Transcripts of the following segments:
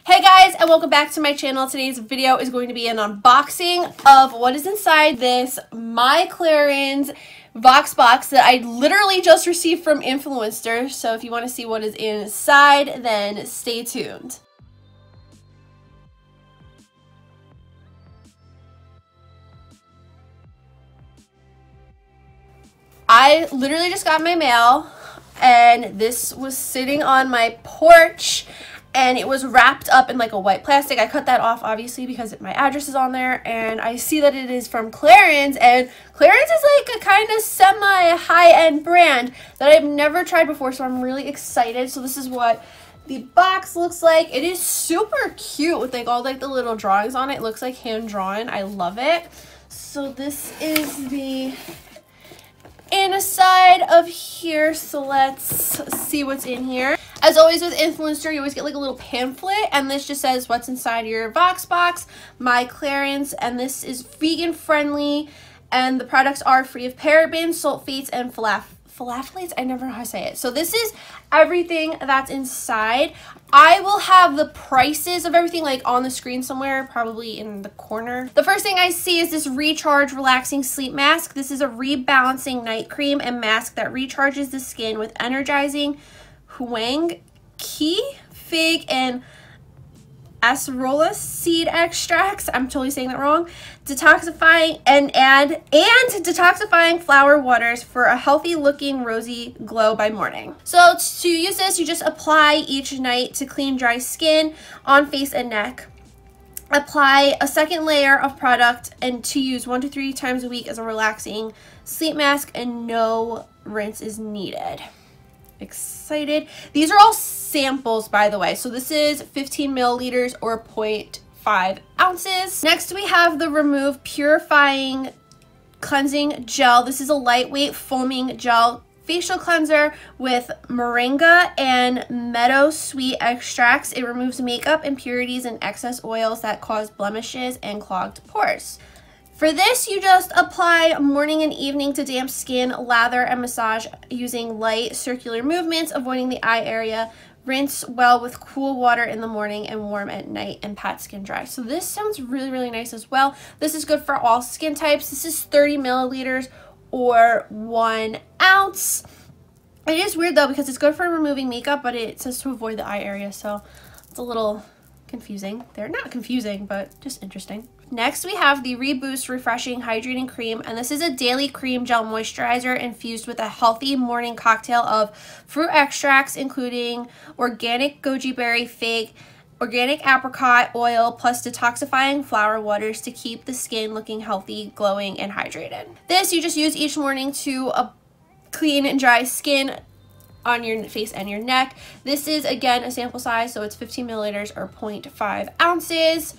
Hey guys, and welcome back to my channel. Today's video is going to be an unboxing of what is inside this My Clarins Vox box that I literally just received from Influenster. So if you want to see what is inside, then stay tuned. I literally just got my mail, and this was sitting on my porch, and it was wrapped up in like a white plastic. I cut that off obviously because my address is on there, and I see that it is from Clarins, and Clarins is like a kind of semi-high-end brand that I've never tried before, so I'm really excited. So this is what the box looks like. It is super cute with like all like the little drawings on it. It looks like hand-drawn. I love it. So this is the inside of here, so let's see what's in here. As always with Influenster, you always get like a little pamphlet, and this just says what's inside your Vox box, My Clarins, and this is vegan friendly, and the products are free of parabens, sulfates, and phthalates. I never know how to say it. So this is everything that's inside. I will have the prices of everything like on the screen somewhere, probably in the corner. The first thing I see is this Recharge Relaxing Sleep Mask. This is a rebalancing night cream and mask that recharges the skin with energizing Huang Qi, fig, and acerola seed extracts. I'm totally saying that wrong. Detoxifying and detoxifying flower waters for a healthy looking rosy glow by morning. So to use this, you just apply each night to clean dry skin on face and neck. Apply a second layer of product and to use 1 to 3 times a week as a relaxing sleep mask, and no rinse is needed. Excited. These are all samples, by the way, so this is 15 milliliters or 0.5 ounces. Next we have the Remove Purifying Cleansing Gel. This is a lightweight foaming gel facial cleanser with moringa and meadow sweet extracts. It removes makeup, impurities, and excess oils that cause blemishes and clogged pores. For this, you just apply morning and evening to damp skin, lather, and massage using light circular movements, avoiding the eye area. Rinse well with cool water in the morning and warm at night, and pat skin dry. So this sounds really, really nice as well. This is good for all skin types. This is 30 milliliters or 1 ounce. It is weird though because it's good for removing makeup, but it says to avoid the eye area, so it's a little confusing. They're not confusing, but just interesting. Next, we have the Reboost Refreshing Hydrating Cream, and this is a daily cream gel moisturizer infused with a healthy morning cocktail of fruit extracts, including organic goji berry, fig, organic apricot oil, plus detoxifying flower waters to keep the skin looking healthy, glowing, and hydrated. This you just use each morning to clean and dry skin on your face and your neck. This is, again, a sample size, so it's 15 milliliters or 0.5 ounces.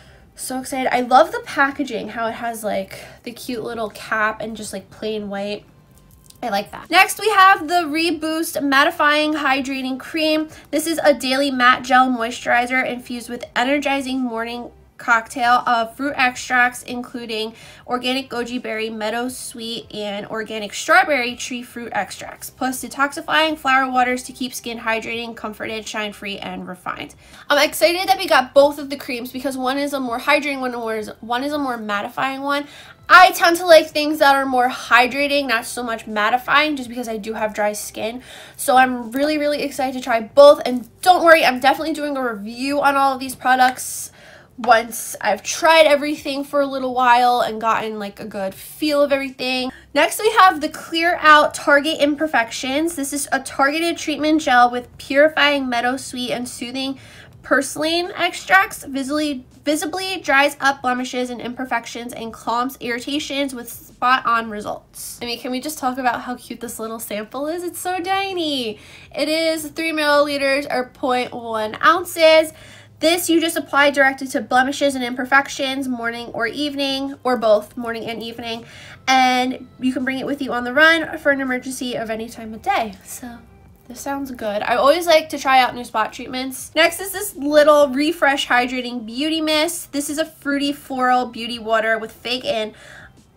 So excited. I love the packaging, how it has like the cute little cap and just like plain white. I like that. Next, we have the Reboost Mattifying Hydrating Cream. This is a daily matte gel moisturizer infused with energizing morning cocktail of fruit extracts, including organic goji berry, meadow sweet, and organic strawberry tree fruit extracts, plus detoxifying flower waters to keep skin hydrating, comforted, shine free, and refined. I'm excited that we got both of the creams because one is a more hydrating one is a more mattifying one. I tend to like things that are more hydrating, not so much mattifying, just because I do have dry skin. So I'm really, really excited to try both, and don't worry, I'm definitely doing a review on all of these products once I've tried everything for a little while and gotten like a good feel of everything. Next, we have the Clear Out Target Imperfections. This is a targeted treatment gel with purifying meadow sweet and soothing purslane extracts. Visibly dries up blemishes and imperfections and calms irritations with spot-on results. I mean, can we just talk about how cute this little sample is? It's so tiny. It is 3 milliliters or 0.1 ounces. This you just apply directly to blemishes and imperfections, morning or evening, or both morning and evening, and you can bring it with you on the run for an emergency of any time of day. So this sounds good. I always like to try out new spot treatments. Next is this little Refresh Hydrating Beauty Mist. This is a fruity floral beauty water with fig and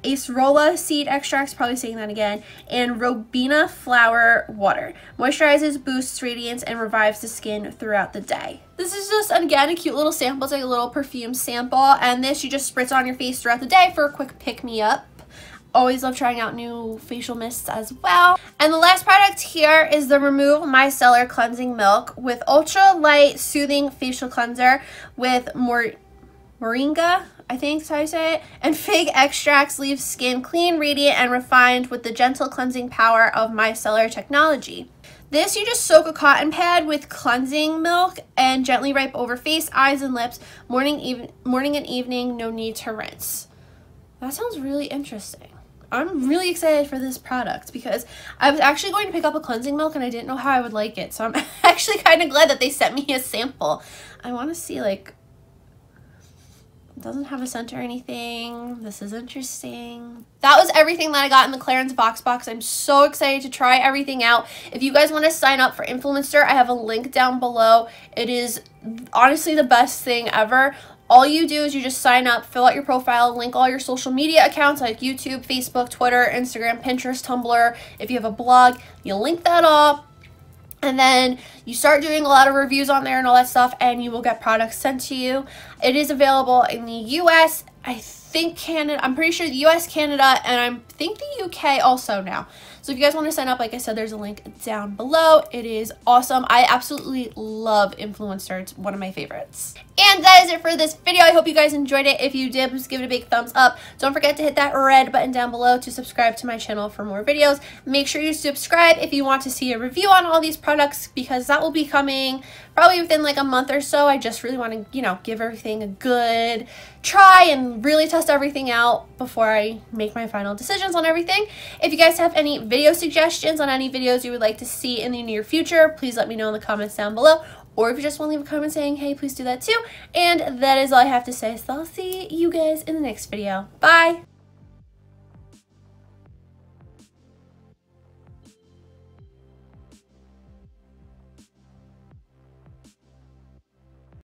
acerola seed extracts, probably saying that again, and robina flower water. Moisturizes, boosts radiance, and revives the skin throughout the day. This is just, again, a cute little sample. It's like a little perfume sample, and this you just spritz on your face throughout the day for a quick pick-me-up. Always love trying out new facial mists as well. And the last product here is the Remove Micellar Cleansing Milk with Ultra Light Soothing Facial Cleanser with moringa, I think is how you say it, and fig extracts. Leaves skin clean, radiant, and refined with the gentle cleansing power of micellar technology. This, you just soak a cotton pad with cleansing milk and gently wipe over face, eyes, and lips morning and evening. No need to rinse. That sounds really interesting. I'm really excited for this product because I was actually going to pick up a cleansing milk and I didn't know how I would like it. So I'm actually kind of glad that they sent me a sample. I want to see, like, it doesn't have a scent or anything. This is interesting. That was everything that I got in the Clarins VoxBox. I'm so excited to try everything out. If you guys want to sign up for Influenster, I have a link down below. It is honestly the best thing ever. All you do is you just sign up, fill out your profile, link all your social media accounts like YouTube, Facebook, Twitter, Instagram, Pinterest, Tumblr. If you have a blog, you link that all. And then you start doing a lot of reviews on there and all that stuff, and you will get products sent to you. It is available in the US, I think Canada, I'm pretty sure the US, Canada, and I think the UK also now. So if you guys want to sign up, like I said, there's a link down below. It is awesome. I absolutely love Influenster. It's one of my favorites. And that is it for this video. I hope you guys enjoyed it. If you did, please give it a big thumbs up. Don't forget to hit that red button down below to subscribe to my channel for more videos. Make sure you subscribe if you want to see a review on all these products, because that will be coming probably within like a month or so. I just really want to, you know, give everything a good try and really test everything out before I make my final decisions on everything. If you guys have any video suggestions on any videos you would like to see in the near future, please let me know in the comments down below. Or if you just want to leave a comment saying, hey, please do that too. And that is all I have to say. So I'll see you guys in the next video. Bye!